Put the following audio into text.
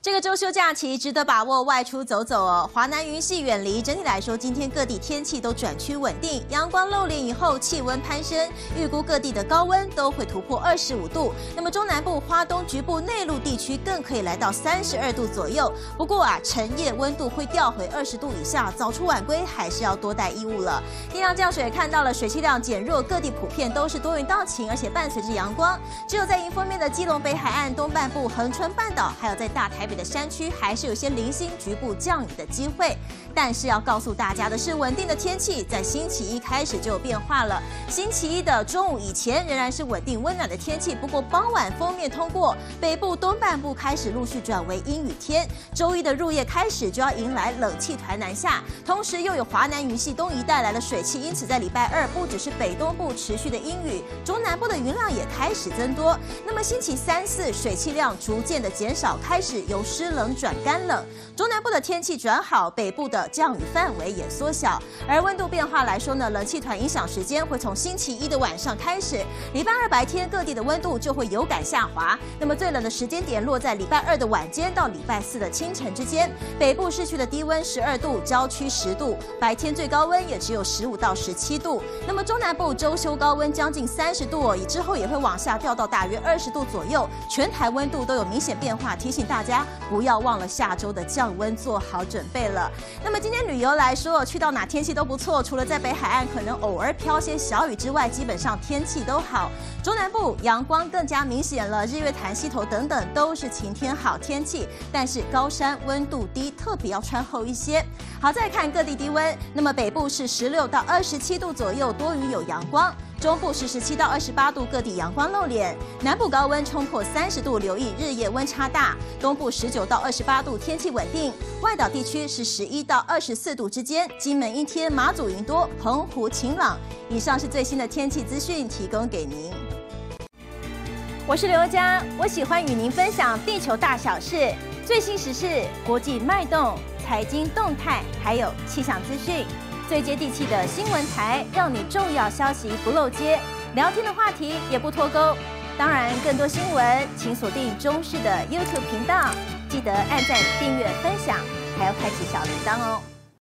这个周休假期值得把握，外出走走哦。华南云系远离，整体来说，今天各地天气都转趋稳定，阳光露脸以后，气温攀升，预估各地的高温都会突破25度。那么中南部、花东局部内陆地区更可以来到32度左右。不过晨夜温度会掉回20度以下，早出晚归还是要多带衣物了。地量降水看到了水汽量减弱，各地普遍都是多云到晴，而且伴随着阳光。只有在迎风面的基隆北海岸东半部、恒春半岛，还有在大台北的山区还是有些零星局部降雨的机会，但是要告诉大家的是，稳定的天气在星期一开始就有变化了。星期一的中午以前仍然是稳定温暖的天气，不过傍晚锋面通过，北部东半部开始陆续转为阴雨天。周一的入夜开始就要迎来冷气团南下，同时又有华南云系东移带来了水汽，因此在礼拜二不只是北东部持续的阴雨，中南部的云量也开始增多。那么星期三四水汽量逐渐的减少，开始由湿冷转干冷，中南部的天气转好，北部的降雨范围也缩小。而温度变化来说呢，冷气团影响时间会从星期一的晚上开始，礼拜二白天各地的温度就会有感下滑。那么最冷的时间点落在礼拜二的晚间到礼拜四的清晨之间，北部市区的低温12度，郊区10度，白天最高温也只有15到17度。那么中南部周休高温将近30度哦，之后也会往下掉到大约20度左右，全台温度都有明显变化，提醒大家不要忘了下周的降温做好准备了。那么今天旅游来说，去到哪天气都不错，除了在北海岸可能偶尔飘些小雨之外，基本上天气都好。中南部阳光更加明显了，日月潭、溪头等等都是晴天好天气，但是高山温度低，特别要穿厚一些。好，再看各地低温，那么北部是16到27度左右，多云有阳光。中部是17到28度，各地阳光露脸；南部高温冲破30度，留意日夜温差大。东部19到28度，天气稳定；外岛地区是11到24度之间。金门阴天，马祖云多，澎湖晴朗。以上是最新的天气资讯，提供给您。我是刘佳，我喜欢与您分享地球大小事、最新时事、国际脉动、财经动态，还有气象资讯。最接地气的新闻台，让你重要消息不漏接，聊天的话题也不脱钩。当然，更多新闻请锁定中视的 YouTube 频道，记得按赞、订阅、分享，还要开启小铃铛哦。